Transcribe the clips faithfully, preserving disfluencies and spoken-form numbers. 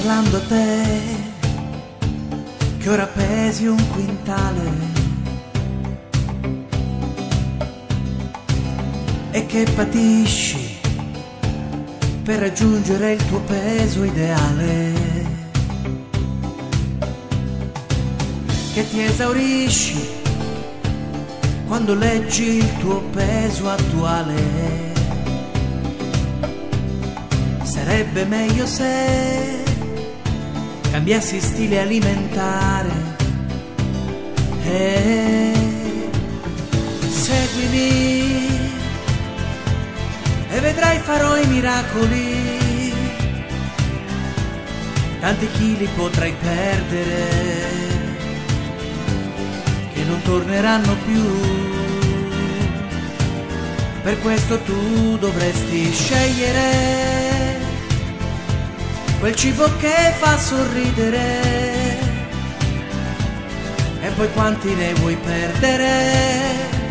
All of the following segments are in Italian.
parlando a te, che ora pesi un quintale e che patisci per raggiungere il tuo peso ideale, che ti esaurisci quando leggi il tuo peso attuale. Sarebbe meglio se cambiassi stile alimentare e seguimi e vedrai farò i miracoli. Tanti chili potrai perdere che non torneranno più. Per questo tu dovresti scegliere quel cibo che fa sorridere, e poi quanti ne vuoi perdere?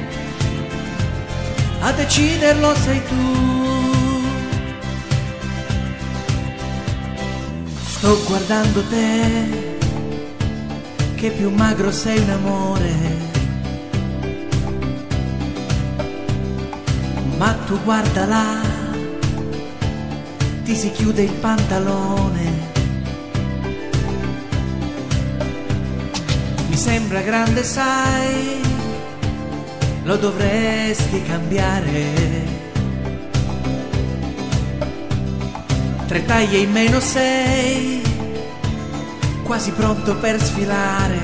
A deciderlo sei tu. Sto guardando te, che più magro sei un amore, ma tu guarda là, ti si chiude il pantalone. Mi sembra grande, sai, lo dovresti cambiare. Tre taglie in meno sei, quasi pronto per sfilare.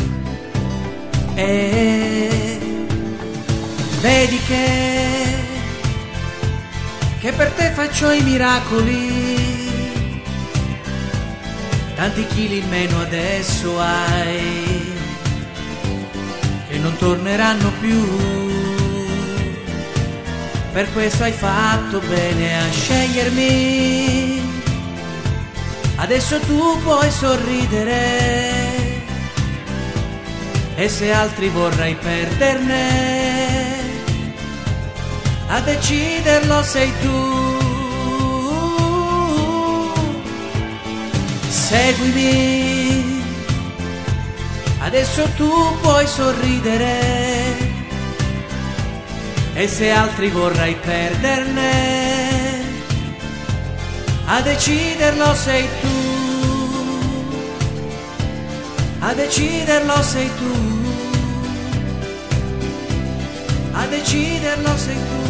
E vedi che che per te faccio i miracoli. Tanti chili in meno adesso hai, che non torneranno più. Per questo hai fatto bene a scegliermi. Adesso tu puoi sorridere, e se altri vorrai perderne, a deciderlo sei tu. Seguimi, adesso tu puoi sorridere, e se altri vorrai perderne, a deciderlo sei tu. A deciderlo sei tu. A deciderlo sei tu.